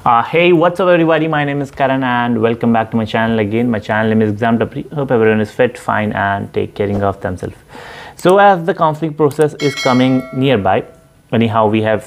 Hey, what's up everybody? My name is Karan and welcome back to my channel again. My channel name is Exam Tapri. Hope everyone is fit, fine and take caring of themselves. So as the counseling process is coming nearby, anyhow we have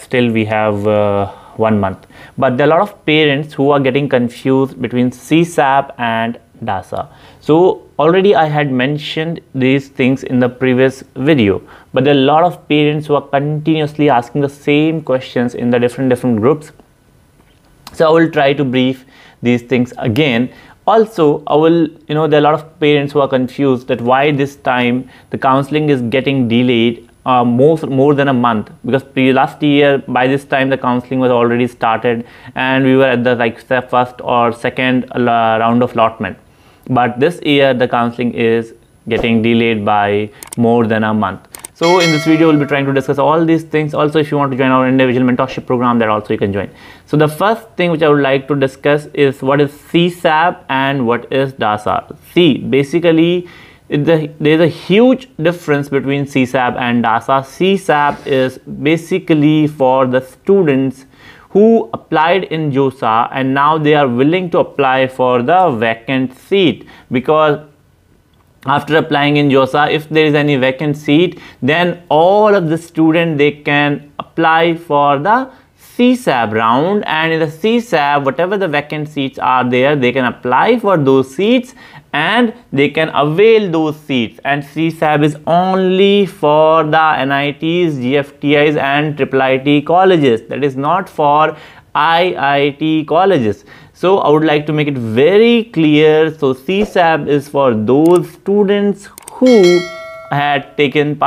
1 month. But there are a lot of parents who are getting confused between CSAB and Dasa. So already I had mentioned these things in the previous video, but there are a lot of parents who are continuously asking the same questions in the different groups. So I will try to brief these things again. Also, there are a lot of parents who are confused that why this time the counseling is getting delayed more than a month, because last year by this time the counseling was already started and we were at the first or second round of allotment. But this year the counseling is getting delayed by more than a month. So in this video we'll be trying to discuss all these things. Also, if you want to join our individual mentorship program, that also you can join. So the first thing which I would like to discuss is what is CSAB and what is Dasa. See, basically there's a huge difference between CSAB and Dasa. CSAB is basically for the students who applied in JOSA and now they are willing to apply for the vacant seat, because after applying in JOSA, if there is any vacant seat, then all of the students, they can apply for the CSAB round, and in the CSAB, whatever the vacant seats are there, they can apply for those seats and they can avail those seats. And CSAB is only for the NITs, GFTIs and IIIT colleges. That is not for IIT colleges. So I would like to make it very clear. So CSAB is for those students who had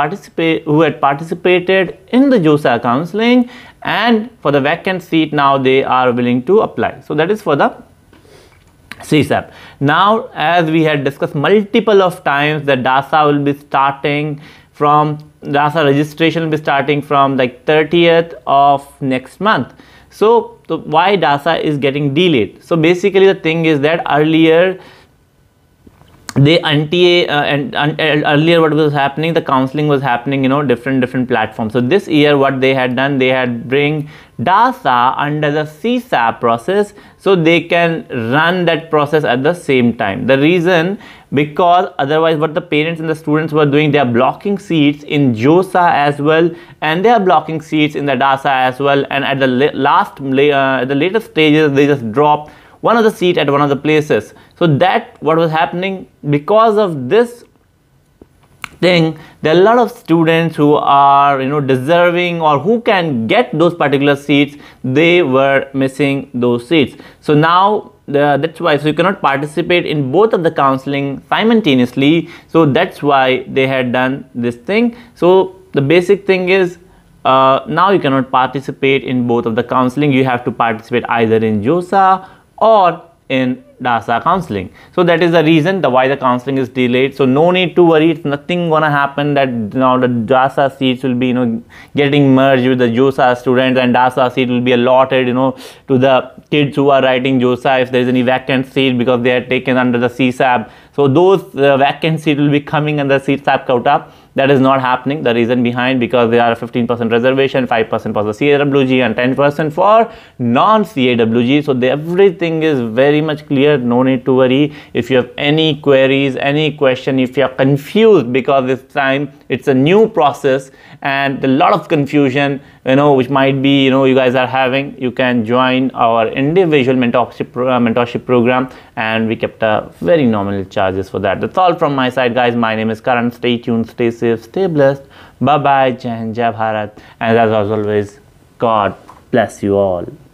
participated in the JOSA counseling, and for the vacant seat now they are willing to apply. So that is for the CSAB. Now, as we had discussed multiple of times, that Dasa will be starting from Dasa registration will be starting from like 30th of next month. So why Dasa is getting delayed? So basically the thing is that earlier earlier what was happening, the counseling was happening, different platforms. So this year what they had done, they had bring Dasa under the CSAB process, so they can run that process at the same time. The reason, because otherwise what the parents and the students were doing, they are blocking seats in JOSA as well and they are blocking seats in the Dasa as well, and at the later stages they just drop one of the seat at one of the places. So that what was happening, because of this thing, there are a lot of students who are deserving or who can get those particular seats, they were missing those seats. So now that's why, so you cannot participate in both of the counseling simultaneously. So that's why they had done this thing. So the basic thing is, now you cannot participate in both of the counseling. You have to participate either in JOSA or in Dasa counseling. So that is the reason why the counseling is delayed. So no need to worry, it's nothing gonna happen that now the Dasa seats will be getting merged with the JOSA students, and Dasa seat will be allotted to the kids who are writing JOSA if there is any vacant seat, because they are taken under the CSAB. So those vacant seat will be coming under CSAB quota. That is not happening. The reason behind, because there are 15% reservation, 5% for the CIWG and 10% for non-CIWG. So everything is very much clear. No need to worry. If you have any queries, any question, if you are confused, because this time it's a new process and a lot of confusion, which might be you guys are having, you can join our individual mentorship program, and we kept a very nominal charges for that. That's all from my side, guys. My name is Karan. Stay tuned, stay safe, stay blessed. Bye bye. Jai Hind, Jai Bharat, and as always, God bless you all.